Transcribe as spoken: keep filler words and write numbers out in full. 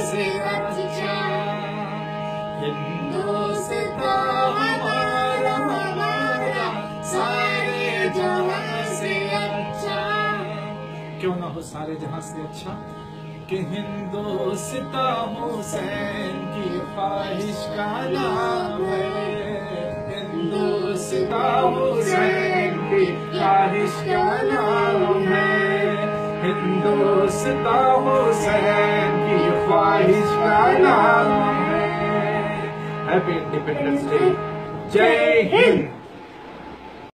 से अच्छा, हिंदुस्तान हमारा हमारा सारे जहां से अच्छा। क्यों ना हो सारे जहां से अच्छा कि हिंदुस्तान हुसैन की ख्वाहिश का नाम है, हिंदुस्तान हुसैन की ख्वाहिश का नाम है, हिंदुस्तान हुसैन की ख्वाहिश का नाम है। Happy independence day. जय हिंद।